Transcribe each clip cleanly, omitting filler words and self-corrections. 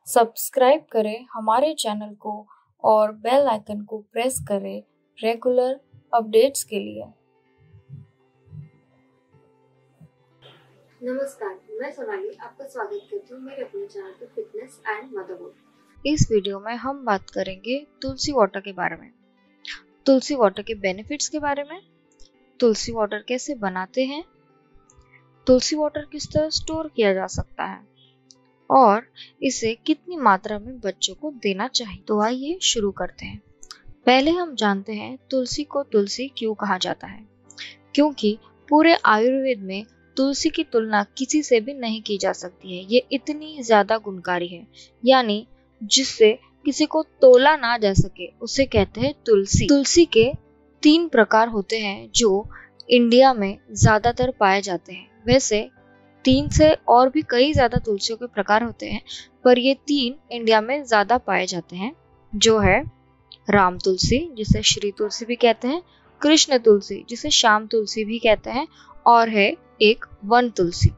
Subscribe करें हमारे channel को और बेल आइकन को प्रेस करें रेगुलर अपडेट्स के लिए। नमस्कार, मैं सोनाली आपका स्वागत करती हूँ मेरे अपने चैनल पे फिटनेस एंड मदरहुड। इस वीडियो में हम बात करेंगे तुलसी वाटर के बारे में, तुलसी वाटर के बेनिफिट्स के बारे में, तुलसी वाटर कैसे बनाते हैं, तुलसी वाटर किस तरह स्टोर किया जा सकता है और इसे कितनी मात्रा में बच्चों को देना चाहिए। तो आइए शुरू करते हैं। पहले हम जानते हैं तुलसी को तुलसी क्यों कहा जाता है। क्योंकि पूरे आयुर्वेद में तुलसी की तुलना किसी से भी नहीं की जा सकती है। ये इतनी ज्यादा गुणकारी है, यानी जिससे किसी को तोला ना जा सके, उसे कहते हैं तुलसी। तुलसी के 3 प्रकार होते हैं जो इंडिया में ज्यादातर पाए जाते हैं। वैसे 3 से और भी कई ज्यादा तुलसियों के प्रकार होते हैं, पर ये 3 इंडिया में ज्यादा पाए जाते हैं, जो है राम तुलसी, जिसे श्री तुलसी भी कहते हैं, कृष्ण तुलसी, जिसे श्याम तुलसी भी कहते हैं, और है एक वन तुलसी।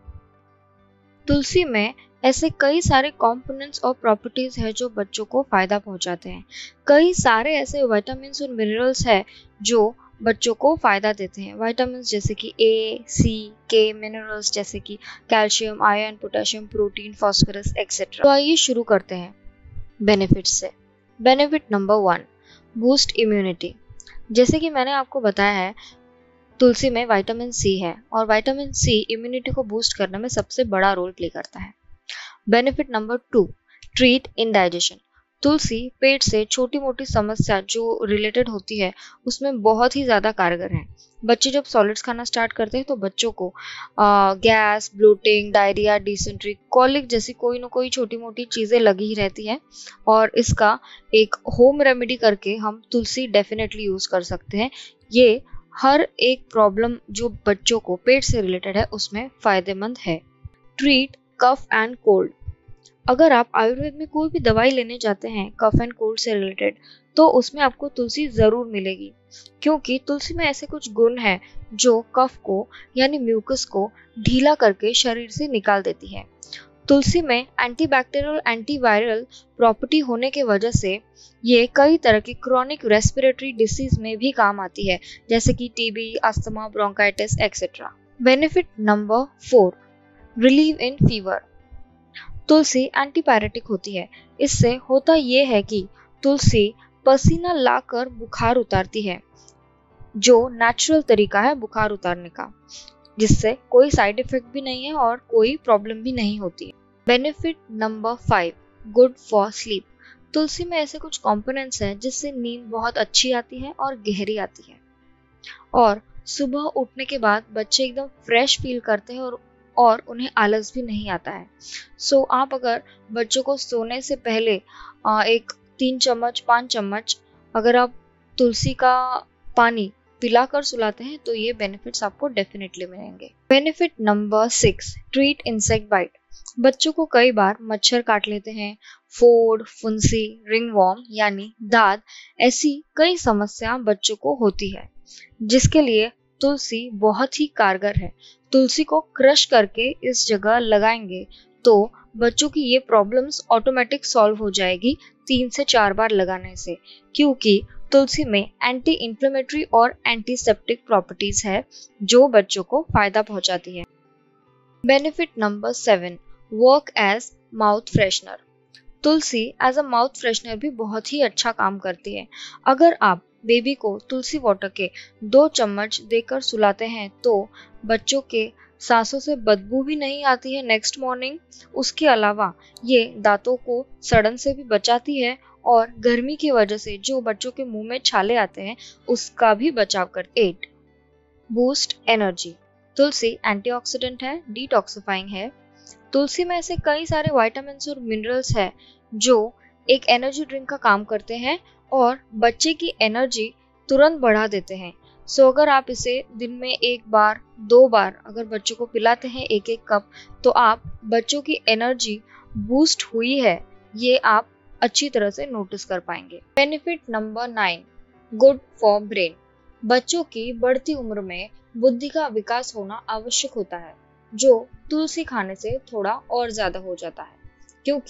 तुलसी में ऐसे कई सारे कंपोनेंट्स और प्रॉपर्टीज है जो बच्चों को फायदा पहुंचाते हैं। कई सारे ऐसे विटामिन और मिनरल्स है जो बच्चों को फायदा देते हैं। विटामिन जैसे कि ए, सी, के, मिनरल्स जैसे कि calcium, iron, potassium, protein, phosphorus etcetera. तो आइए शुरू करते हैं बेनिफिट्स से। Benefit number 1, boost immunity. जैसे कि मैंने आपको बताया है, तुलसी में विटामिन सी है और विटामिन सी इम्यूनिटी को बूस्ट करने में सबसे बड़ा रोल प्ले करता है। Benefit number 2, treat indigestion. तुलसी पेट से छोटी मोटी समस्या जो रिलेटेड होती है उसमें बहुत ही ज्यादा कारगर है। बच्चे जब सॉलिड्स खाना स्टार्ट करते हैं तो बच्चों को gas, bloating, diarrhoea, dysentery, colic जैसी कोई ना कोई छोटी मोटी चीजें लगी ही रहती है, और इसका एक होम रेमेडी करके हम तुलसी डेफिनेटली यूज कर सकते हैं। ये हर एक प्रॉब्लम जो बच्चों को पेट से रिलेटेड है उसमें फायदेमंद है। Treat cough and cold. अगर आप आयुर्वेद में कोई भी दवाई लेने जाते हैं कफ एंड कोल्ड से रिलेटेड, तो उसमें आपको तुलसी जरूर मिलेगी, क्योंकि तुलसी में ऐसे कुछ गुण हैं जो कफ को यानी म्यूकस को ढीला करके शरीर से निकाल देती है। तुलसी में एंटीबैक्टीरियल, एंटीवायरल प्रॉपर्टी होने के वजह से ये कई तरह की क्रॉनिक रेस्पिरेटरी डिसीज में भी काम आती है, जैसे कि TB, asthma, bronchitis etcetera. Benefit number 4, relieve in fever. तुलसी एंटीपायरेटिक होती है। इससे होता ये है कि तुलसी पसीना लाकर बुखार उतारती है, जो नेचुरल तरीका है बुखार उतारने का, जिससे कोई साइड इफेक्ट भी नहीं है और कोई प्रॉब्लम भी नहीं होती है। Benefit number 5, good for sleep. तुलसी में ऐसे कुछ कंपोनेंट्स हैं जिससे नींद बहुत अच्छी आती है और गहरी आती है, और सुबह उठने के बाद बच्चे एकदम फ्रेश फील करते हैं और उन्हें आलस भी नहीं आता है। सो आप अगर बच्चों को सोने से पहले एक 3 चम्मच 5 चम्मच अगर आप तुलसी का पानी पिलाकर सुलाते हैं तो ये बेनिफिट्स आपको डेफिनेटली मिलेंगे। Benefit number 6, treat insect bite. बच्चों को कई बार मच्छर काट लेते हैं, फोड़, फुंसी, रिंगवॉर्म यानी दाद, ऐसी कई समस्या बच्चों को होती है, जिसके लिए तुलसी बहुत ही कारगर है। तुलसी को क्रश करके इस जगह लगाएंगे तो बच्चों की ये प्रॉब्लम्स ऑटोमेटिक सॉल्व हो जाएगी 3 से 4 बार लगाने से, क्योंकि तुलसी में एंटी इंफ्लेमेटरी और एंटीसेप्टिक प्रॉपर्टीज है जो बच्चों को फायदा पहुंचाती है। Benefit number 7, work as mouth freshener. तुलसी एज अ माउथ फ्रेशनर भी बहुत ही अच्छा काम करती है। अगर आप बेबी को तुलसी वाटर के 2 चम्मच देकर सुलाते हैं तो बच्चों के सांसों से बदबू भी नहीं आती है नेक्स्ट मॉर्निंग। उसके अलावा ये दांतों को सड़न से भी बचाती है और गर्मी की वजह से जो बच्चों के मुंह में छाले आते हैं उसका भी बचाव करती है। 8, बूस्ट एनर्जी। तुलसी एंटीऑक्सीडेंट है, डिटॉक्सिफाइंग है। तुलसी में ऐसे कई सारे विटामिन और मिनरल्स है जो एक एनर्जी ड्रिंक का काम करते हैं और बच्चे की एनर्जी तुरंत बढ़ा देते हैं। सो अगर आप इसे दिन में 1 बार 2 बार अगर बच्चों को पिलाते हैं 1-1 कप, तो आप बच्चों की एनर्जी बूस्ट हुई है ये आप अच्छी तरह से नोटिस कर पाएंगे। Benefit number 9, good for brain. बच्चों की बढ़ती उम्र में बुद्धि का विकास होना आवश्यक होता है, जो तुलसी खाने से थोड़ा और ज्यादा हो जाता है, क्योंकि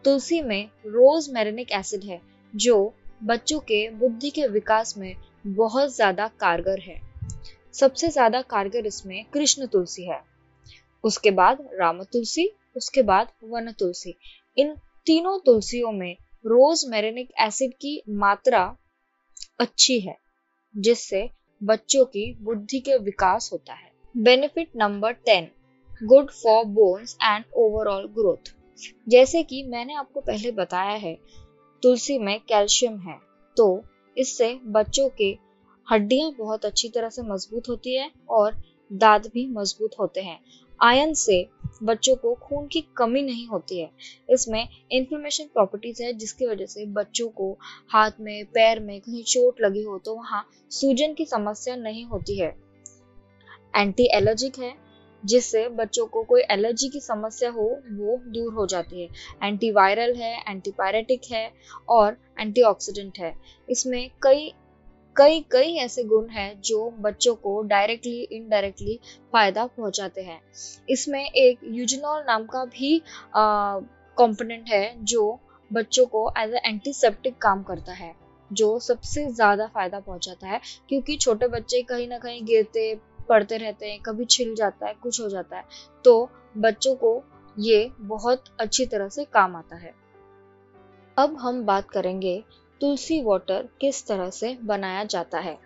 तुलसी में रोजमेरिक एसिड है जो बच्चों के बुद्धि के विकास में बहुत ज्यादा कारगर है। सबसे ज्यादा कारगर इसमें कृष्ण तुलसी है, उसके बाद राम तुलसी, उसके बाद वन तुलसी। इन तीनों तुलसियों में रोजमेरिक एसिड की मात्रा अच्छी है जिससे बच्चों की बुद्धि के विकास होता है। Benefit number 10, good for bones and overall growth. जैसे कि मैंने आपको पहले बताया है, तुलसी में कैल्शियम है तो इससे बच्चों के हड्डियां बहुत अच्छी तरह से मजबूत होती है और दांत भी मजबूत होते हैं। आयरन से बच्चों को खून की कमी नहीं होती है। इसमें इन्फ्लेमेशन प्रॉपर्टीज है जिसकी वजह से बच्चों को हाथ में, पैर में कहीं चोट लगी हो तो वहां सूजन की समस्या नहीं होती है। एंटी एलर्जिक है जिससे बच्चों को कोई एलर्जी की समस्या हो वो दूर हो जाती है। एंटीवायरल है, एंटीपायरेटिक है और एंटीऑक्सीडेंट है। इसमें कई ऐसे गुण हैं जो बच्चों को डायरेक्टली इनडायरेक्टली फायदा पहुंचाते हैं। इसमें एक यूजिनॉल नाम का भी कंपोनेंट है जो बच्चों को एज ए एंटीसेप्टिक काम करता है, जो सबसे ज्यादा फायदा पहुंचाता है। क्योंकि छोटे बच्चे कहीं ना कहीं गिरते पड़ते रहते हैं, कभी छिल जाता है, कुछ हो जाता है, तो बच्चों को ये बहुत अच्छी तरह से काम आता है। अब हम बात करेंगे तुलसी वाटर किस तरह से बनाया जाता है।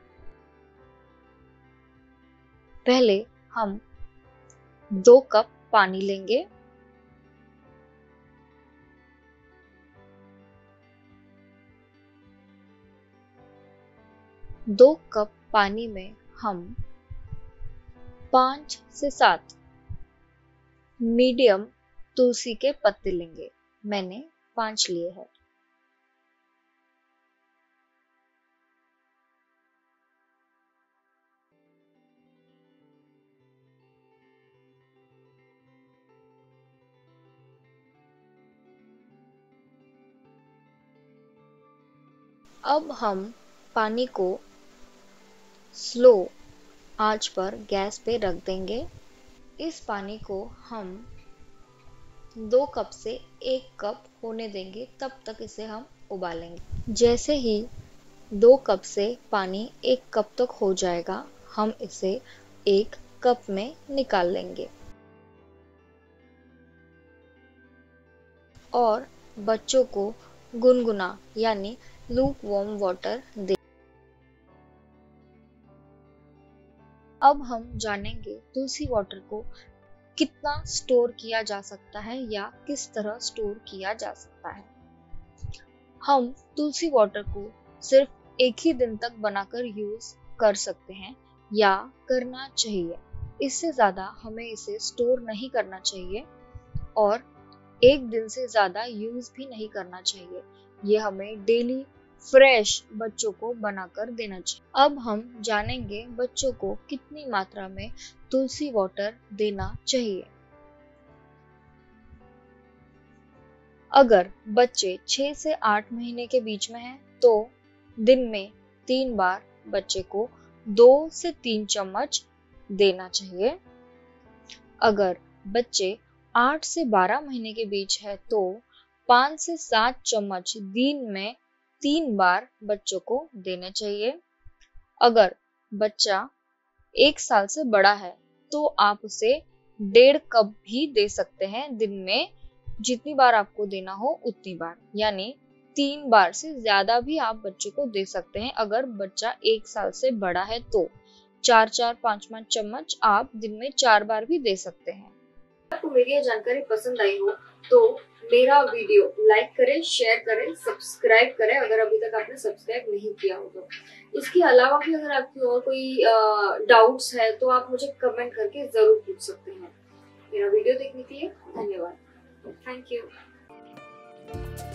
पहले हम 2 कप पानी लेंगे। दो कप पानी में हम 5 से 7 मीडियम तुलसी के पत्ते लेंगे। मैंने 5 लिए हैं। अब हम पानी को स्लो आंच पर गैस पे रख देंगे। इस पानी को हम 2 कप से 1 कप होने देंगे, तब तक इसे हम उबालेंगे। जैसे ही 2 कप से पानी 1 कप तक हो जाएगा, हम इसे एक कप में निकाल लेंगे और बच्चों को गुनगुना यानी लूक वार्म वाटर दे। अब हम जानेंगे तुलसी वाटर को कितना स्टोर किया जा सकता है या किस तरह स्टोर किया जा सकता है। हम तुलसी वाटर को सिर्फ एक ही दिन तक बनाकर यूज कर सकते हैं या करना चाहिए। इससे ज्यादा हमें इसे स्टोर नहीं करना चाहिए और एक दिन से ज्यादा यूज भी नहीं करना चाहिए। ये हमें डेली फ्रेश बच्चों को बनाकर देना चाहिए। अब हम जानेंगे बच्चों को कितनी मात्रा में तुलसी वाटर देना चाहिए। अगर बच्चे 6 से 8 महीने के बीच में हैं तो दिन में 3 बार बच्चे को 2 से 3 चम्मच देना चाहिए। अगर बच्चे 8 से 12 महीने के बीच है तो 5 से 7 चम्मच दिन में 3 बार बच्चों को देने चाहिए। अगर बच्चा 1 साल से बड़ा है तो आप उसे 1.5 कप भी दे सकते हैं दिन में। जितनी बार आपको देना हो उतनी बार, यानी 3 बार से ज्यादा भी आप बच्चों को दे सकते हैं। अगर बच्चा 1 साल से बड़ा है तो 4-4, 5-5 चम्मच आप दिन में 4 बार भी दे सकते हैं। आपको मेरी यह जानकारी पसंद आई हो तो मेरा वीडियो लाइक करें, शेयर करें, सब्सक्राइब करें अगर अभी तक आपने सब्सक्राइब नहीं किया हो तो। इसके अलावा भी अगर आपकी और कोई डाउट्स है तो आप मुझे कमेंट करके जरूर पूछ सकते हैं। मेरा वीडियो देखने के लिए धन्यवाद। Thank you.